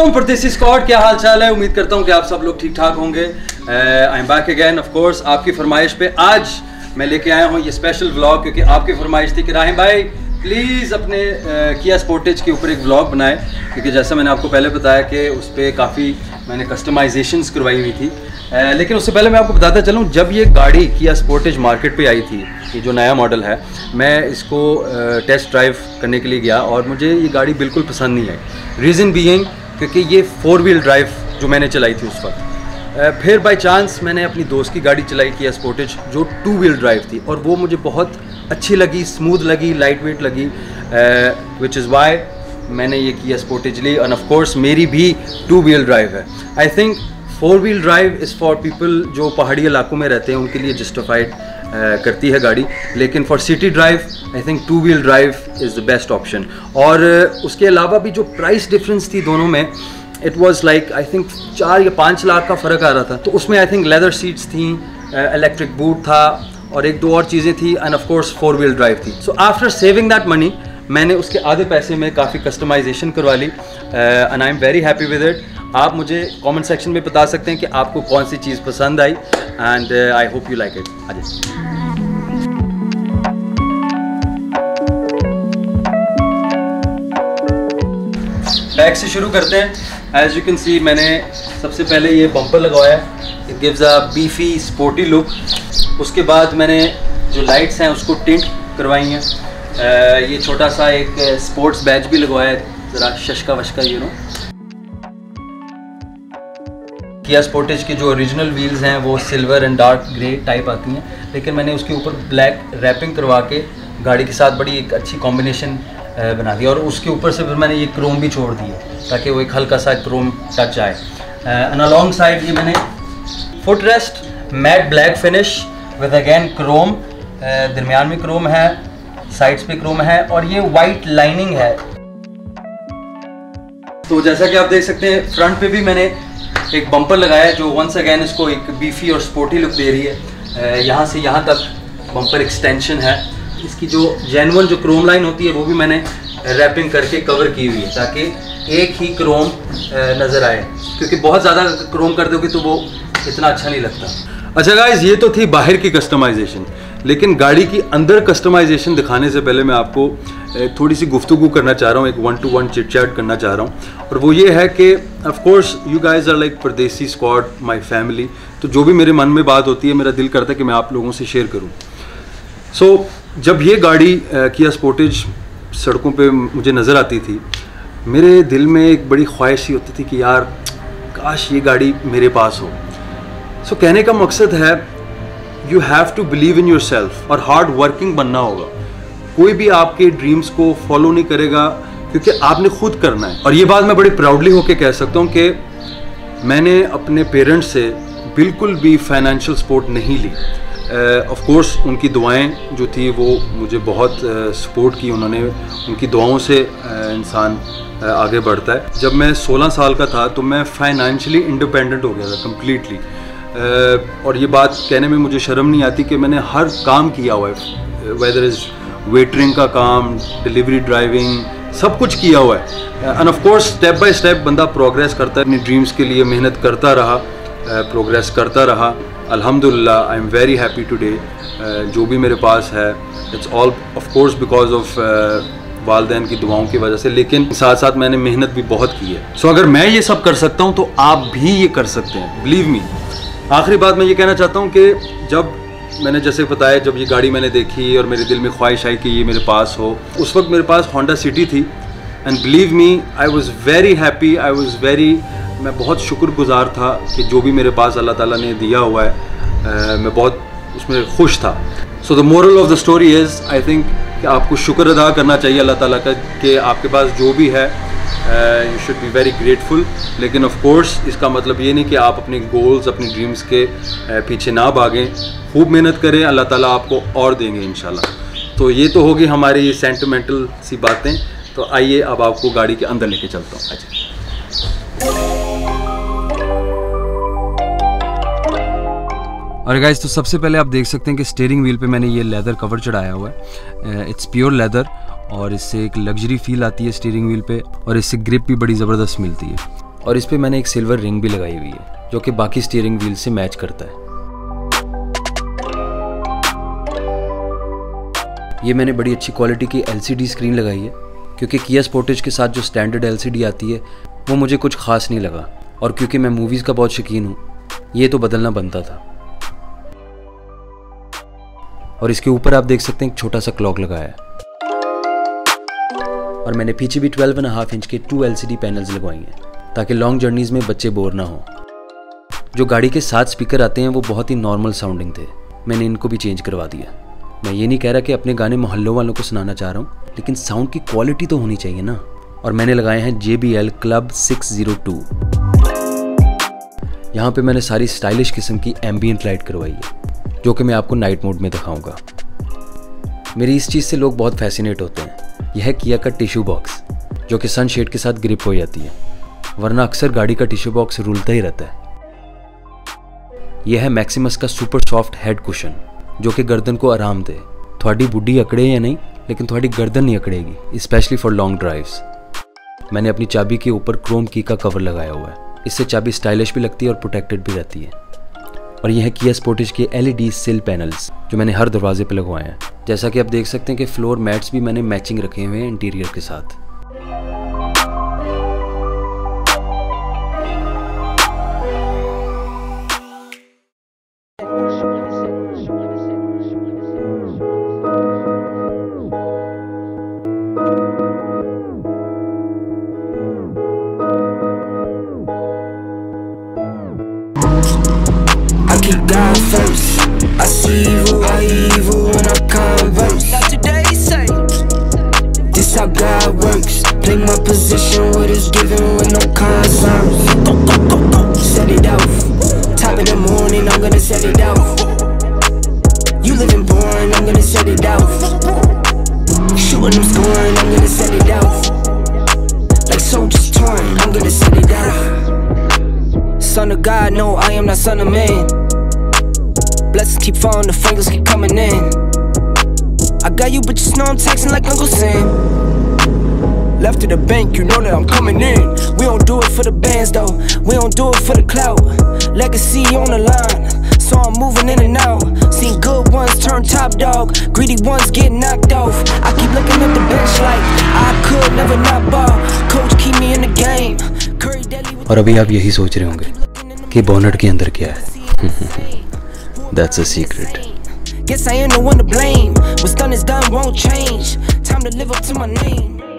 अस्सलाम परदेसी स्क्वाड, क्या हाल चाल है। उम्मीद करता हूँ कि आप सब लोग ठीक ठाक होंगे। I am back again of course आपकी फरमाइश पे। आज मैं लेके आया हूँ ये स्पेशल व्लॉग, क्योंकि आपकी फरमाइश थी कि राहिम भाई प्लीज़ अपने किया स्पोर्टेज के ऊपर एक व्लॉग बनाए, क्योंकि जैसा मैंने आपको पहले बताया कि उस पर काफ़ी मैंने कस्टमाइजेशंस करवाई हुई थी। लेकिन उससे पहले मैं आपको बताता चलूँ, जब ये गाड़ी किया स्पोर्टेज मार्केट पे आई थी, ये जो नया मॉडल है, मैं इसको टेस्ट ड्राइव करने के लिए गया और मुझे ये गाड़ी बिल्कुल पसंद नहीं आई। रीज़न बीइंग क्योंकि ये 4 व्हील ड्राइव जो मैंने चलाई थी उस वक्त। फिर बाय चांस मैंने अपनी दोस्त की गाड़ी चलाई किया स्पोर्टेज जो 2 व्हील ड्राइव थी, और वो मुझे बहुत अच्छी लगी, स्मूथ लगी, लाइट वेट लगी, विच इज़ वाई मैंने ये किया स्पोर्टेज ली। एंड ऑफ कोर्स मेरी भी 2 व्हील ड्राइव है। I think 4 wheel drive is for people जो पहाड़ी इलाकों में रहते हैं, उनके लिए जस्टिफाइड करती है गाड़ी, लेकिन for city drive I think 2 wheel drive is the best option. और उसके अलावा भी जो प्राइस डिफरेंस थी दोनों में, it was like I think 4 या 5 लाख का फ़र्क आ रहा था। तो उसमें आई थिंक लेदर सीट्स थी, इलेक्ट्रिक बूट था और 1-2 और चीज़ें थी, and of course 4 wheel drive थी। So after saving that money मैंने उसके आधे पैसे में काफ़ी कस्टमाइजेशन करवा ली, and I am very happy with it. आप मुझे कमेंट सेक्शन में बता सकते हैं कि आपको कौन सी चीज़ पसंद आई, and I hope you like it. Back से शुरू करते हैं। एज यू कैन सी मैंने सबसे पहले ये बम्पर लगवाया है, it gives a beefy sporty look. उसके बाद मैंने जो लाइट्स हैं उसको टिंट करवाई हैं। ये छोटा सा एक स्पोर्ट्स बैच भी लगवाया है, ज़रा शशका वशका यू नो। किया स्पोर्टेज की जो ओरिजिनल व्हील्स हैं वो silver and dark grey type आती हैं, लेकिन मैंने उसके ऊपर ब्लैक रैपिंग करवा के गाड़ी के साथ बड़ी एक अच्छी कॉम्बिनेशन बना दी, और उसके ऊपर से फिर मैंने ये क्रोम भी छोड़ दी है ताकि वो एक हल्का सा क्रोम टच आए। एंड अलॉन्ग साइड ये मैंने foot rest matte black finish with again chrome, दरमियान में क्रोम है, साइड्स पे क्रोम है, और ये वाइट लाइनिंग है। तो जैसा कि आप देख सकते हैं फ्रंट पे भी मैंने एक बम्पर लगाया है जो वंस अगेन इसको एक बीफी और स्पोर्टी लुक दे रही है। यहाँ से यहाँ तक बम्पर एक्सटेंशन है। इसकी जो जेन्युइन जो क्रोम लाइन होती है वो भी मैंने रैपिंग करके कवर की हुई है ताकि एक ही क्रोम नज़र आए, क्योंकि बहुत ज़्यादा क्रोम कर दोगे तो वो इतना अच्छा नहीं लगता। अच्छा गाइस, ये तो थी बाहर की कस्टमाइजेशन, लेकिन गाड़ी की अंदर कस्टमाइजेशन दिखाने से पहले मैं आपको थोड़ी सी गुफ्तगू करना चाह रहा हूँ, एक 1-to-1 चिट चैट करना चाह रहा हूँ। और वो ये है कि of course you guys are like Pardesi squad, my family. तो जो भी मेरे मन में बात होती है, मेरा दिल करता है कि मैं आप लोगों से शेयर करूँ। सो जब ये गाड़ी किया स्पोर्टेज सड़कों पे मुझे नज़र आती थी, मेरे दिल में एक बड़ी ख्वाहिश ही होती थी कि यार काश ये गाड़ी मेरे पास हो। सो कहने का मकसद है you have to believe in yourself, और हार्ड वर्किंग बनना होगा। कोई भी आपके ड्रीम्स को फॉलो नहीं करेगा, क्योंकि आपने खुद करना है। और ये बात मैं बड़ी प्राउडली होकर कह सकता हूँ कि मैंने अपने पेरेंट्स से बिल्कुल भी फाइनेंशियल सपोर्ट नहीं ली। ऑफ कोर्स उनकी दुआएं जो थी वो मुझे बहुत सपोर्ट की उन्होंने, उनकी दुआओं से इंसान आगे बढ़ता है। जब मैं 16 साल का था तो मैं फाइनेंशियली इंडिपेंडेंट हो गया था कम्प्लीटली। और ये बात कहने में मुझे शर्म नहीं आती कि मैंने हर काम किया हुआ है, वेदर इज़ वेटरिंग का काम, डिलीवरी ड्राइविंग, सब कुछ किया हुआ है। And of course step by step बंदा प्रोग्रेस करता है, अपनी ड्रीम्स के लिए मेहनत करता रहा, प्रोग्रेस करता रहा। अल्हम्दुलिल्लाह I am very happy today. जो भी मेरे पास है it's all of course because of वालदैन की दुआओं की वजह से, लेकिन साथ साथ मैंने मेहनत भी बहुत की है। सो अगर मैं ये सब कर सकता हूँ तो आप भी ये कर सकते हैं, बिलीव मी। आखिरी बात मैं ये कहना चाहता हूँ कि जब मैंने जैसे बताया, जब ये गाड़ी मैंने देखी और मेरे दिल में ख्वाहिश आई कि ये मेरे पास हो, उस वक्त मेरे पास होंडा सिटी थी, and believe me I was very happy, मैं बहुत शुक्रगुजार था कि जो भी मेरे पास अल्लाह ताला ने दिया हुआ है मैं बहुत उसमें खुश था। So the moral of the story is I think कि आपको शुक्र अदा करना चाहिए अल्लाह ताला का कि आपके पास जो भी है, you should be very grateful. लेकिन ऑफ कोर्स इसका मतलब ये नहीं कि आप अपने गोल्स, अपनी ड्रीम्स के पीछे ना भागें, खूब मेहनत करें, अल्लाह ताला आपको और देंगे इंशाल्लाह। तो ये तो होगी हमारी सेंटिमेंटल सी बातें। तो आइए अब आपको गाड़ी के अंदर लेके चलता हूँ। अच्छा, और गाइस तो सबसे पहले आप देख सकते हैं कि स्टीयरिंग व्हील पे मैंने ये लेदर कवर चढ़ाया हुआ है। इट्स प्योर लेदर, और इससे एक लग्जरी फील आती है स्टीयरिंग व्हील पे, और इससे ग्रिप भी बड़ी ज़बरदस्त मिलती है। और इस पे मैंने एक सिल्वर रिंग भी लगाई हुई है जो कि बाकी स्टीयरिंग व्हील से मैच करता है। ये मैंने बड़ी अच्छी क्वालिटी की LCD स्क्रीन लगाई है क्योंकि किया स्पोर्टेज के साथ जो स्टैंडर्ड LCD आती है वो मुझे कुछ खास नहीं लगा, और क्योंकि मैं मूवीज़ का बहुत शौकीन हूँ ये तो बदलना बनता था। और इसके ऊपर आप देख सकते हैं एक छोटा सा क्लॉक लगाया है, और मैंने पीछे भी 12.5 इंच के 2 LCD पैनल्स लगवाई हैं ताकि लॉन्ग जर्नीज़ में बच्चे बोर ना हो। जो गाड़ी के साथ स्पीकर आते हैं वो बहुत ही नॉर्मल साउंडिंग थे, मैंने इनको भी चेंज करवा दिया। मैं ये नहीं कह रहा कि अपने गाने मोहल्लों वालों को सुनाना चाह रहा हूँ, लेकिन साउंड की क्वालिटी तो होनी चाहिए ना। और मैंने लगाए हैं JBL Club 602। यहाँ पे मैंने सारी स्टाइलिश किस्म की एम्बियंट लाइट करवाई है जो कि मैं आपको नाइट मोड में दिखाऊंगा। मेरी इस चीज़ से लोग बहुत फैसिनेट होते हैं। यह है किया का टिश्यू बॉक्स जो कि सनशेड के साथ ग्रिप हो जाती है, वरना अक्सर गाड़ी का टिश्यू बॉक्स रुलता ही रहता है। यह है मैक्सिमस का सुपर सॉफ्ट हेड कुशन जो कि गर्दन को आराम दे। थोड़ी बुड्ढी अकड़े या नहीं, लेकिन थोड़ी गर्दन नहीं अकड़ेगी, स्पेशली फॉर लॉन्ग ड्राइव्स। मैंने अपनी चाबी के ऊपर क्रोम की का कवर लगाया हुआ है, इससे चाबी स्टाइलिश भी लगती है और प्रोटेक्टेड भी रहती है। और यह है किया स्पोर्टेज के LED सिल पैनल्स जो मैंने हर दरवाजे पे लगवाए हैं। जैसा कि आप देख सकते हैं कि फ्लोर मैट्स भी मैंने मैचिंग रखे हुए हैं इंटीरियर के साथ। Keep God first. I see evil when I converse. Not today, say. This how God works. Play my position, what is given with no concerns. Set it off. Top of the morning, I'm gonna set it off. You living boring, I'm gonna set it off. Shooting, I'm scoring, I'm gonna set it off. Like soldiers torn, I'm gonna set it off. Son of God, no, I am not son of man. Blessings keep falling, the fingers keep coming in. I got you, but just know I'm texting like Uncle Sam. Left to the bank, you know that I'm coming in. We don't do it for the bands though, we don't do it for the clout. Legacy on the line, so I'm moving in and out. Seen good ones turn top dog, greedy ones get knocked off. I keep looking at the bench like I could never not ball. Coach keep me in the game. Curry deadly. और अभी आप यही सोच रहे होंगे कि bonnet के अंदर क्या है। That's a secret. Guess I ain't the one to blame. What's done is done, won't change. Time to live up to my name.